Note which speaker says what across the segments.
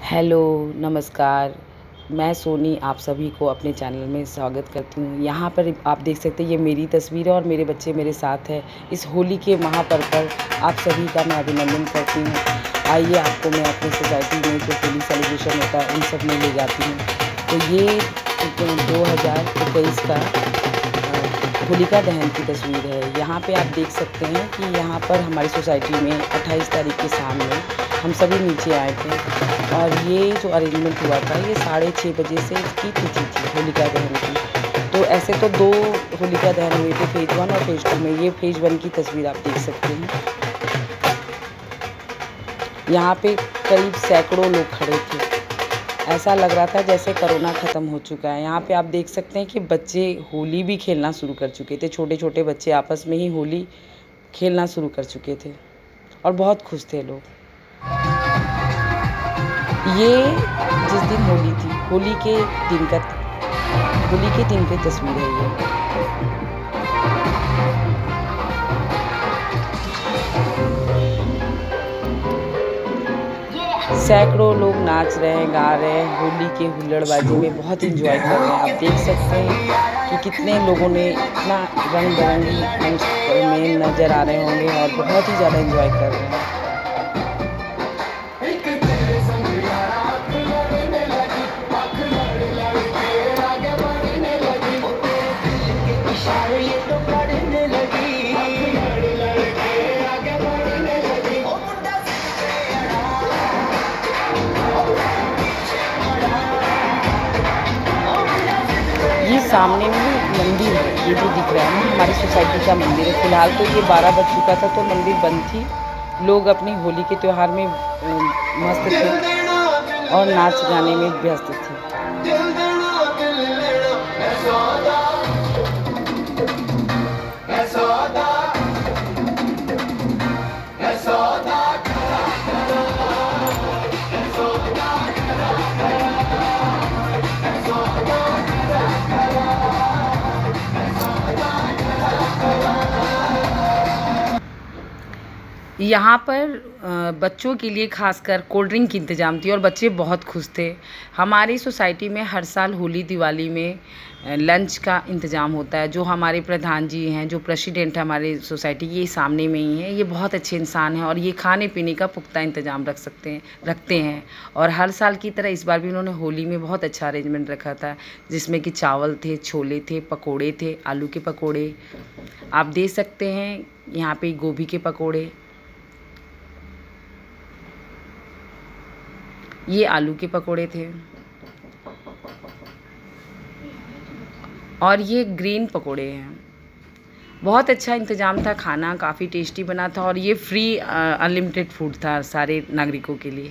Speaker 1: Hello, नमस्कार। मैं सोनी आप सभी को अपने चैनल में स्वागत करती हूँ। यहाँ पर आप देख सकते हैं ये मेरी तस्वीर है और मेरे बच्चे मेरे साथ हैं। इस होली के महापर्व पर आप सभी का मैं अभिनंदन करती हूँ। आइए आपको मैं अपनी सोसाइटी में जो होली सेलिब्रेशन होता है उन सब में ले जाती हूँ। तो ये 2021 का होलिका दहन की तस्वीर है। यहाँ पे आप देख सकते हैं कि यहाँ पर हमारी सोसाइटी में 28 तारीख के शाम में हम सभी नीचे आए थे और ये जो अरेंजमेंट हुआ था ये 6:30 बजे से इसकी तिथि थी होलिका दहन की। तो ऐसे तो 2 होलिका दहन हुए थे, फेज़ 1 और फेज़ 2 में। ये फेज़ 1 की तस्वीर आप देख सकते हैं। यहाँ पे करीब सैकड़ों लोग खड़े थे। ऐसा लग रहा था जैसे कोरोना ख़त्म हो चुका है। यहाँ पे आप देख सकते हैं कि बच्चे होली भी खेलना शुरू कर चुके थे। छोटे छोटे बच्चे आपस में ही होली खेलना शुरू कर चुके थे और बहुत खुश थे लोग। ये जिस दिन होली थी, होली के दिन की तस्वीर है ये। सैकड़ों लोग नाच रहे हैं, गा रहे हैं, होली के हुल्लड़बाजी में बहुत इंजॉय कर रहे हैं। आप देख सकते हैं कि कितने लोगों ने इतना रंग बिरंगी मंच में नज़र आ रहे होंगे और बहुत ही ज़्यादा इंजॉय कर रहे हैं। ये सामने में मंदिर है, ये जो दिख रहा है ना हमारी सोसाइटी का मंदिर है। फिलहाल तो ये 12 बज चुका था तो मंदिर बंद थी। लोग अपनी होली के त्यौहार में मस्त थे और नाच गाने में व्यस्त थे। यहाँ पर बच्चों के लिए खासकर कोल्ड ड्रिंक की इंतज़ाम थी और बच्चे बहुत खुश थे। हमारी सोसाइटी में हर साल होली दिवाली में लंच का इंतज़ाम होता है। जो हमारे प्रधान जी हैं, जो प्रेसिडेंट है हमारे सोसाइटी, ये सामने में ही है। ये बहुत अच्छे इंसान हैं और ये खाने पीने का पुख्ता इंतज़ाम रखते हैं। और हर साल की तरह इस बार भी उन्होंने होली में बहुत अच्छा अरेंजमेंट रखा था, जिसमें कि चावल थे, छोले थे, पकोड़े थे, आलू के पकोड़े। आप देख सकते हैं यहाँ पे गोभी के पकोड़े, ये आलू के पकोड़े थे और ये ग्रीन पकोड़े हैं। बहुत अच्छा इंतज़ाम था, खाना काफ़ी टेस्टी बना था और ये फ्री अनलिमिटेड फूड था सारे नागरिकों के लिए।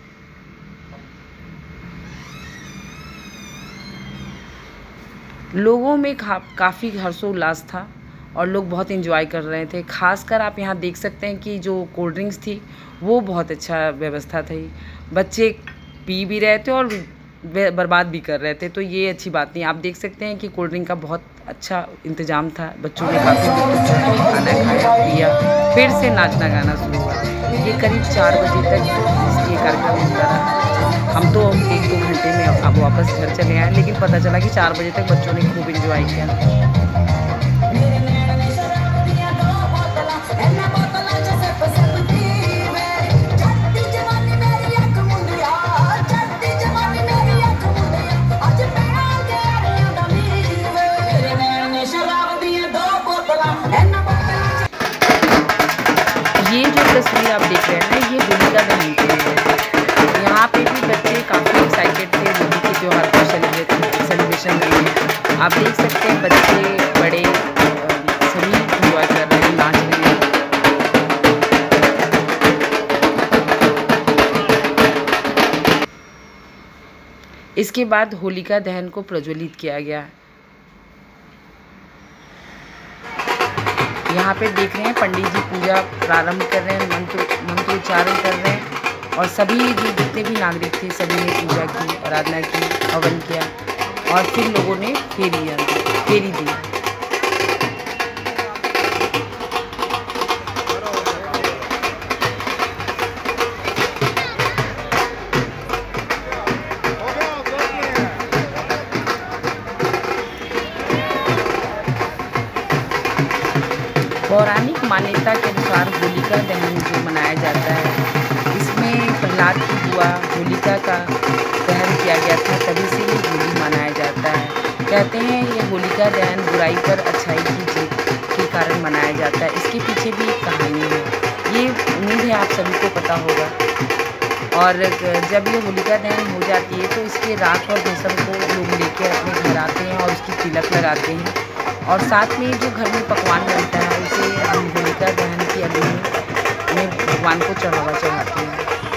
Speaker 1: लोगों में काफ़ी हर्षोल्लास था और लोग बहुत एंजॉय कर रहे थे। खासकर आप यहाँ देख सकते हैं कि जो कोल्ड ड्रिंक्स थी वो बहुत अच्छा व्यवस्था थी। बच्चे पी भी रहे थे और बर्बाद भी कर रहे थे, तो ये अच्छी बात नहीं। आप देख सकते हैं कि कोल्ड ड्रिंक का बहुत अच्छा इंतज़ाम था। बच्चों ने काफ़ी खाना खाया पिया, फिर से नाचना गाना शुरू हुआ। ये करीब 4 बजे तक ये कार्यक्रम होता रहा। हम तो 1-2 घंटे में अब वापस घर चले आए, लेकिन पता चला कि 4 बजे तक बच्चों ने खूब इंजॉय किया। ये जो तस्वीर आप देख रहे हैं ना, ये होलिका दहन की है। यहाँ पे भी बच्चे काफ़ी एक्साइटेड थे होली के त्यौहार को सेलिब्रेशन के लिए। आप देख सकते हैं बच्चे बड़े सभी इंजॉय कर रहे हैं, नाच रहे हैं। इसके बाद होलिका दहन को प्रज्वलित किया गया। यहाँ पे देख रहे हैं पंडित जी पूजा प्रारंभ कर रहे हैं, मंत्रोच्चारण कर रहे हैं और सभी जितने भी नागरिक थे सभी ने पूजा की, आराधना की, हवन किया और फिर लोगों ने फेरी दी। मान्यता के अनुसार होलिका दहन जो मनाया जाता है, इसमें प्रहलाद की बुआ होलिका का दहन किया गया था, तभी से ये होली मनाया जाता है। कहते हैं ये होलिका दहन बुराई पर अच्छाई की जीत के कारण मनाया जाता है। इसके पीछे भी एक कहानी है, ये उम्मीद है आप सभी को पता होगा। और जब ये होलिका दहन हो जाती है तो इसके राख और भस्म को लोग लेके अपने घर आते हैं और उसकी तिलक लगाते हैं, और साथ में जो घर में पकवान बनता है उसे हम होलिका दहन की अग्नि में भगवान को चढ़ावा चढ़ाते हैं।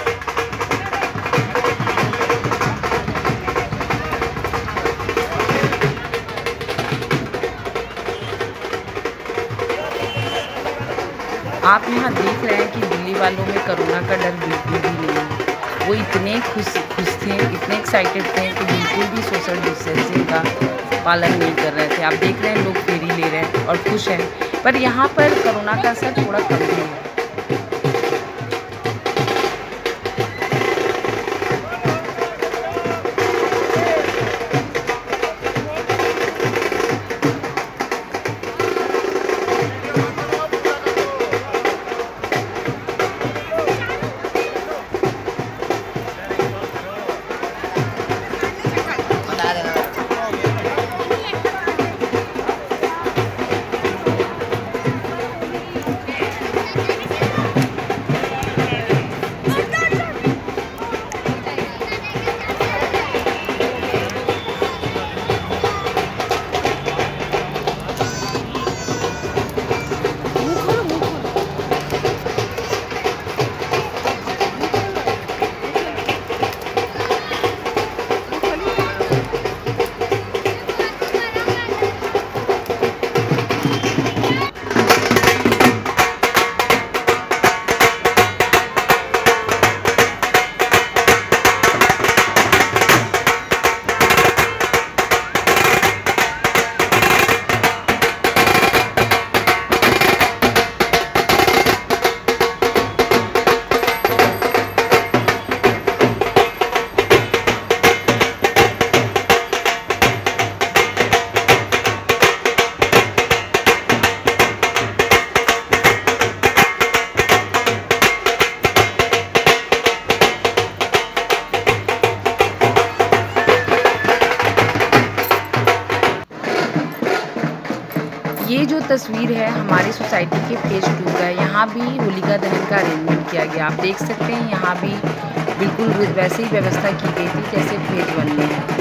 Speaker 1: आप यहाँ देख रहे हैं कि दिल्ली वालों में कोरोना का डर बिल्कुल भी नहीं है। वो इतने खुश थे, इतने एक्साइटेड थे कि बिल्कुल भी सोशल डिस्टेंसिंग का पालन नहीं कर रहे थे। आप देख रहे हैं लोग फेरी ले रहे हैं और खुश हैं, पर यहाँ पर कोरोना का असर थोड़ा कम भी है। ये जो तस्वीर है हमारी सोसाइटी के फेज 2 का है। यहाँ भी होलिका दहन का अरेंजमेंट किया गया। आप देख सकते हैं यहाँ भी बिल्कुल वैसे ही व्यवस्था की गई थी जैसे फेज 1 में है।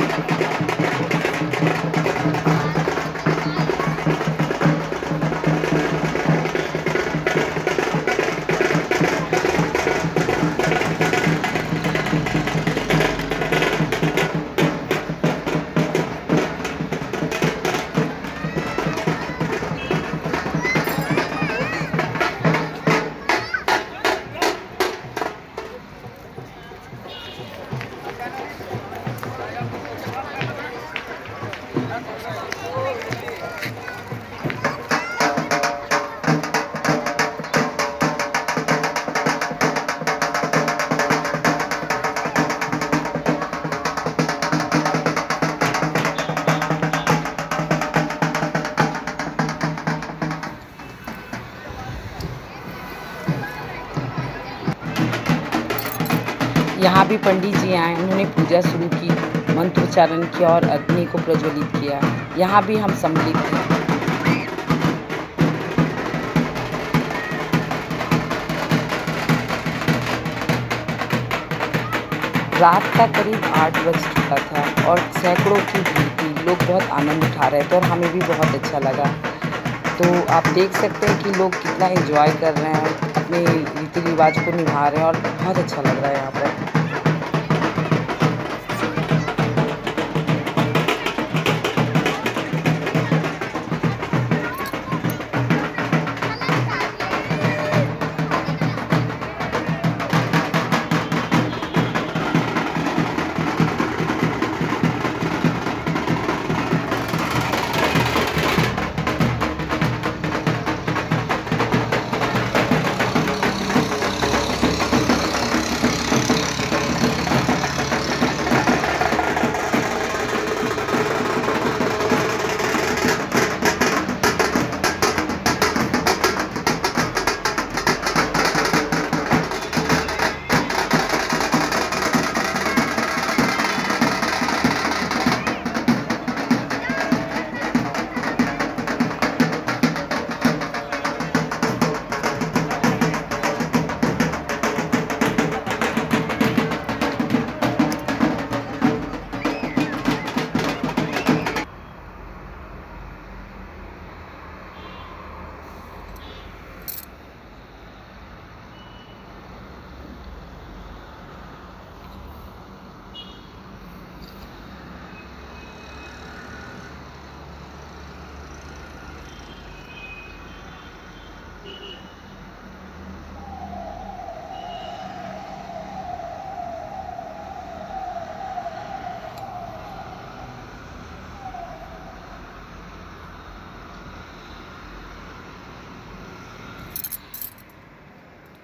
Speaker 1: यहाँ भी पंडित जी आए, उन्होंने पूजा शुरू की, मंत्रोच्चारण किया और अग्नि को प्रज्वलित किया। यहाँ भी हम सम्मिलित थे। रात का करीब 8 बज चुका था और सैकड़ों की भीड़ थी। लोग बहुत आनंद उठा रहे थे और हमें भी बहुत अच्छा लगा। तो आप देख सकते हैं कि लोग कितना एंजॉय कर रहे हैं, अपने रीति रिवाज को निभा रहे हैं और बहुत अच्छा लग रहा है यहाँ पर।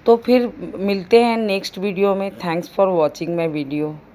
Speaker 1: तो फिर मिलते हैं नेक्स्ट वीडियो में। Thanks for watching my video.